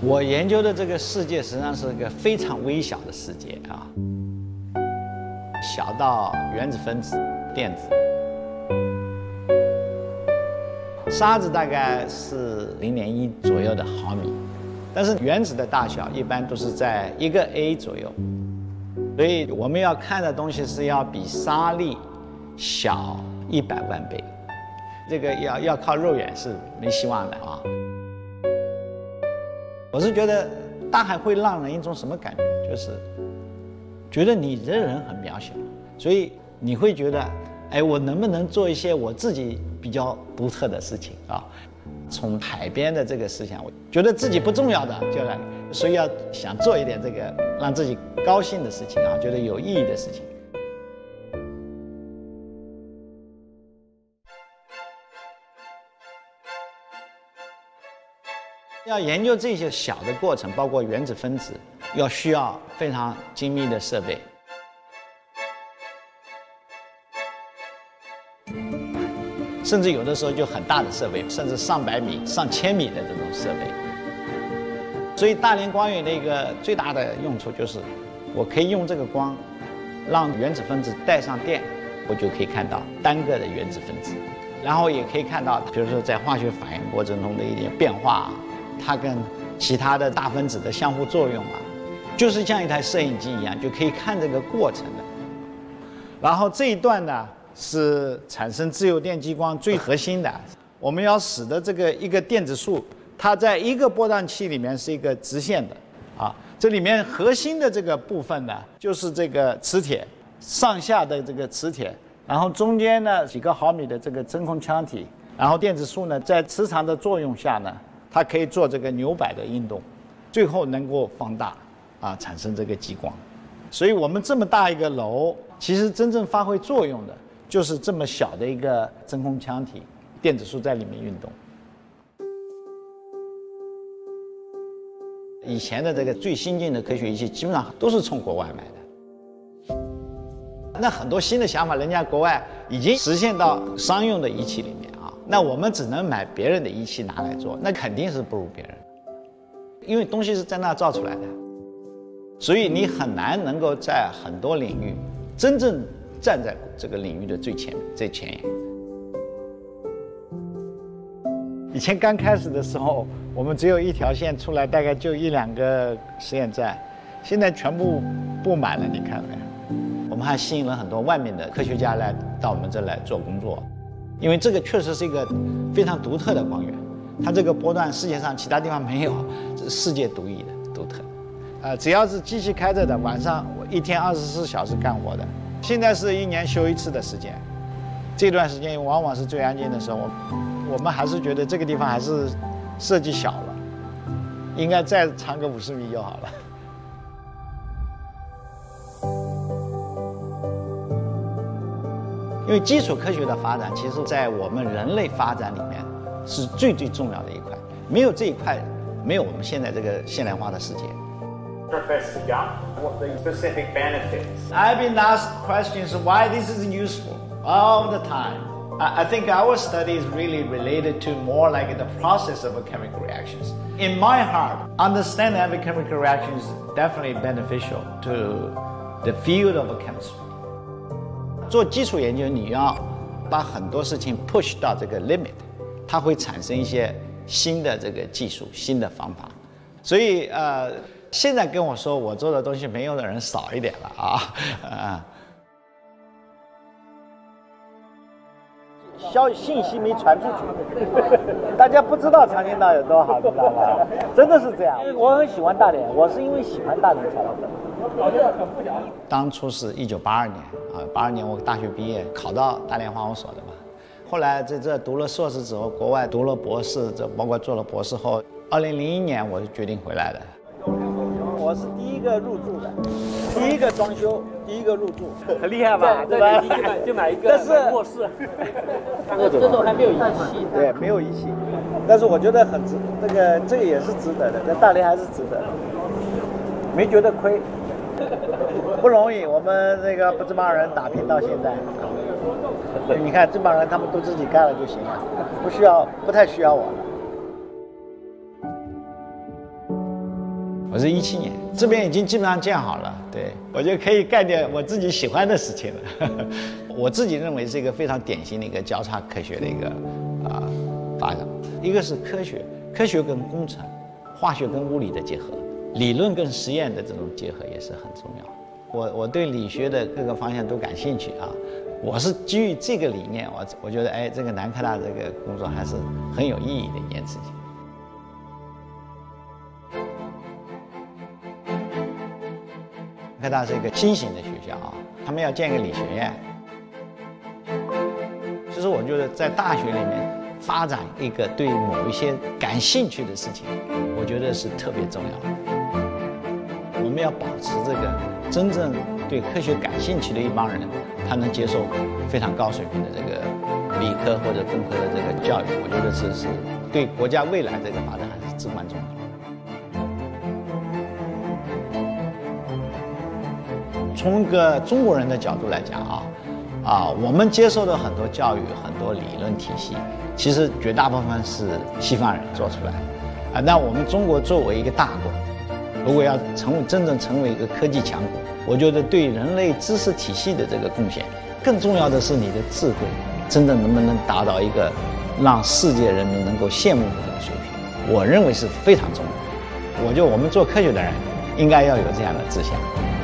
我研究的这个世界实际上是一个非常微小的世界啊，小到原子分子、电子。沙子大概是0.1左右的毫米，但是原子的大小一般都是在1个 A 左右，所以我们要看的东西是要比沙粒小100万倍，这个要靠肉眼是没希望的啊。我是觉得大海会让人一种什么感觉，就是觉得你这人很渺小，所以你会觉得，哎，我能不能做一些我自己比较独特的事情啊？从海边的这个思想，我觉得自己不重要的就来，所以要想做一点这个让自己高兴的事情啊，觉得有意义的事情。要研究这些小的过程，包括原子分子，需要非常精密的设备。甚至有的时候就很大的设备，甚至上百米、上千米的这种设备。所以大连光源的一个最大的用处就是，我可以用这个光，让原子分子带上电，我就可以看到单个的原子分子，然后也可以看到，比如说在化学反应过程中的一点变化，它跟其他的大分子的相互作用啊，就是像一台摄影机一样，就可以看这个过程的。然后这一段呢，是产生自由电激光最核心的。我们要使得这个一个电子束，它在一个波段器里面是一个直线的啊。这里面核心的这个部分呢，就是这个磁铁上下的这个磁铁，然后中间呢几个毫米的这个真空腔体，然后电子束呢在磁场的作用下呢，它可以做这个扭摆的运动，最后能够放大啊，产生这个激光。所以我们这么大一个楼，其实真正发挥作用的就是这么小的一个真空腔体，电子束在里面运动。以前的这个最新进的科学仪器基本上都是从国外买的，那很多新的想法，人家国外已经实现到商用的仪器里面啊，那我们只能买别人的仪器拿来做，那肯定是不如别人，因为东西是在那造出来的，所以你很难能够在很多领域真正站在这个领域的最前沿。以前刚开始的时候，我们只有一条线出来，大概就1、2个实验站，现在全部布满了，你看没？我们还吸引了很多外面的科学家到我们这来做工作，因为这个确实是一个非常独特的光源，它这个波段世界上其他地方没有，这是世界独一的、独特的。只要是机器开着的，晚上我1天24小时干活的。现在是1年休1次的时间，这段时间往往是最安静的时候。我们还是觉得这个地方还是设计小了，应该再长个50米就好了。因为基础科学的发展，其实在我们人类发展里面是最重要的一块，没有这一块，没有我们现在这个现代化的世界。 Professor Young, what the specific benefits? I've been asked questions why this is useful all the time. I think our study is really related to more like the process of chemical reactions. In my heart, understanding every chemical reaction is definitely beneficial to the field of chemistry. 做基础研究，你要把很多事情 push 到这个 limit， 它会产生一些新的这个技术、新的方法。所以现在跟我说我做的东西没用的人少一点了啊。信息没传出去，大家不知道长青岛有多好，知道吧？真的是这样。我很喜欢大连，我是因为喜欢大连才来的。当初是1982年啊，82年我大学毕业，考到大连化工所的嘛。后来在这读了硕士之后，国外读了博士，这包括做了博士后，2001年我就决定回来的。我是第一个入住的，第一个装修，第一个入住，很厉害吧？对吧？ 就买一个卧室。这时候还没有仪器。 对，没有仪器，但是我觉得很值，这个也是值得的，在大连还是值得的，没觉得亏，不容易。我们这帮人打拼到现在，你看这帮人他们都自己干了就行了，不太需要我了。 我是17年，这边已经基本上建好了，对，我就可以干点我自己喜欢的事情了。我自己认为是一个非常典型的一个交叉科学的一个发展，一个是科学跟工程，化学跟物理的结合，理论跟实验的这种结合也是很重要。我对理学的各个方向都感兴趣啊，我是基于这个理念，我觉得哎，这个南科大这个工作还是很有意义的一件事情。南科大是一个新型的学校啊，他们要建一个理学院。其实我觉得在大学里面发展一个对某一些感兴趣的事情，我觉得是特别重要的。我们要保持这个真正对科学感兴趣的一帮人，他能接受非常高水平的这个理科或者工科的这个教育，我觉得这是对国家未来这个发展还是至关重要的。从一个中国人的角度来讲我们接受的很多教育、很多理论体系，其实绝大部分是西方人做出来的那我们中国作为一个大国，如果要真正成为一个科技强国，我觉得对人类知识体系的这个贡献，更重要的是你的智慧真的能不能达到一个让世界人民能够羡慕的这个水平，我认为是非常重要的。我们做科学的人应该要有这样的志向。